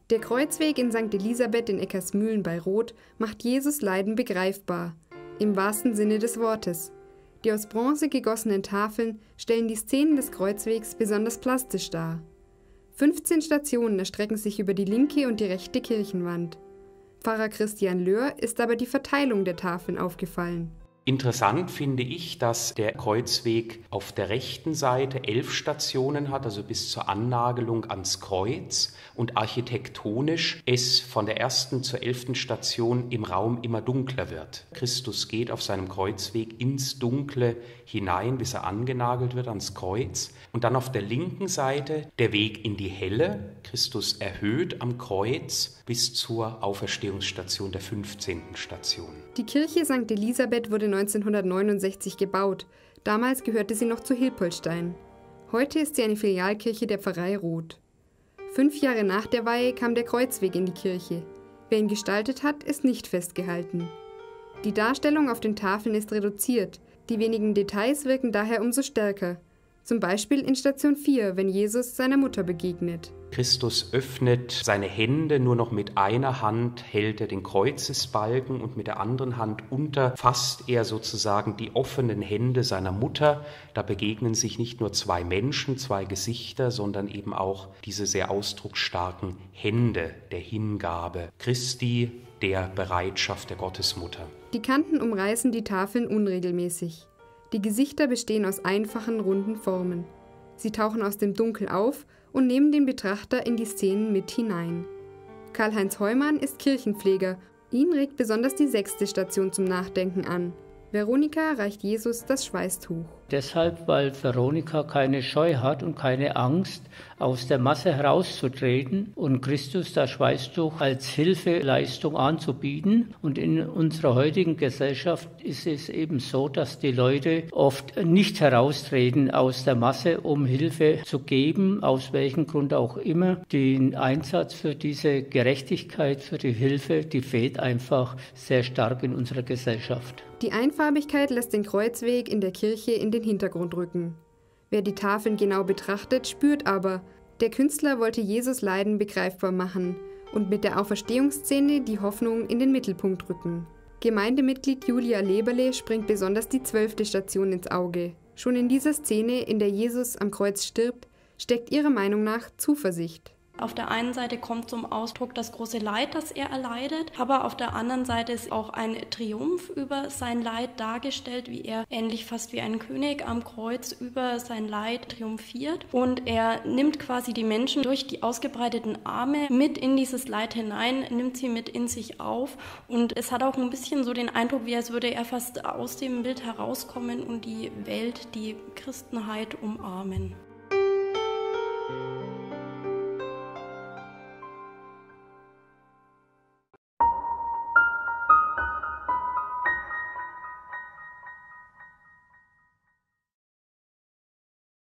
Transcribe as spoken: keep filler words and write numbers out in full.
Der Kreuzweg in Sankt Elisabeth in Eckersmühlen bei Roth macht Jesus Leiden begreifbar, im wahrsten Sinne des Wortes. Die aus Bronze gegossenen Tafeln stellen die Szenen des Kreuzwegs besonders plastisch dar. fünfzehn Stationen erstrecken sich über die linke und die rechte Kirchenwand. Pfarrer Christian Löhr ist aber die Verteilung der Tafeln aufgefallen. Interessant finde ich, dass der Kreuzweg auf der rechten Seite elf Stationen hat, also bis zur Annagelung ans Kreuz, und architektonisch es von der ersten zur elften Station im Raum immer dunkler wird. Christus geht auf seinem Kreuzweg ins Dunkle hinein, bis er angenagelt wird ans Kreuz. Und dann auf der linken Seite der Weg in die Helle. Christus erhöht am Kreuz bis zur Auferstehungsstation der fünfzehnten Station. Die Kirche Sankt Elisabeth wurde neunzehnhundertneunundsechzig gebaut. Damals gehörte sie noch zu Hilpoltstein. Heute ist sie eine Filialkirche der Pfarrei Roth. Fünf Jahre nach der Weihe kam der Kreuzweg in die Kirche. Wer ihn gestaltet hat, ist nicht festgehalten. Die Darstellung auf den Tafeln ist reduziert. Die wenigen Details wirken daher umso stärker. Zum Beispiel in Station vier, wenn Jesus seiner Mutter begegnet. Christus öffnet seine Hände, nur noch mit einer Hand hält er den Kreuzesbalken und mit der anderen Hand unterfasst er sozusagen die offenen Hände seiner Mutter. Da begegnen sich nicht nur zwei Menschen, zwei Gesichter, sondern eben auch diese sehr ausdrucksstarken Hände der Hingabe Christi, der Bereitschaft der Gottesmutter. Die Kanten umreißen die Tafeln unregelmäßig. Die Gesichter bestehen aus einfachen, runden Formen. Sie tauchen aus dem Dunkel auf und nehmen den Betrachter in die Szenen mit hinein. Karl-Heinz Heumann ist Kirchenpfleger. Ihn regt besonders die sechste Station zum Nachdenken an. Veronika reicht Jesus das Schweißtuch. Deshalb, weil Veronika keine Scheu hat und keine Angst, aus der Masse herauszutreten und Christus das Schweißtuch als Hilfeleistung anzubieten. Und in unserer heutigen Gesellschaft ist es eben so, dass die Leute oft nicht heraustreten aus der Masse, um Hilfe zu geben, aus welchem Grund auch immer. Den Einsatz für diese Gerechtigkeit, für die Hilfe, die fehlt einfach sehr stark in unserer Gesellschaft. Die Einfarbigkeit lässt den Kreuzweg in der Kirche in den Hintergrund rücken. Wer die Tafeln genau betrachtet, spürt aber, der Künstler wollte Jesus Leiden begreifbar machen und mit der Auferstehungsszene die Hoffnung in den Mittelpunkt rücken. Gemeindemitglied Julia Leberle springt besonders die zwölfte Station ins Auge. Schon in dieser Szene, in der Jesus am Kreuz stirbt, steckt ihrer Meinung nach Zuversicht. Auf der einen Seite kommt zum Ausdruck das große Leid, das er erleidet, aber auf der anderen Seite ist auch ein Triumph über sein Leid dargestellt, wie er ähnlich fast wie ein König am Kreuz über sein Leid triumphiert. Und er nimmt quasi die Menschen durch die ausgebreiteten Arme mit in dieses Leid hinein, nimmt sie mit in sich auf. Und es hat auch ein bisschen so den Eindruck, wie als würde er fast aus dem Bild herauskommen und die Welt, die Christenheit umarmen.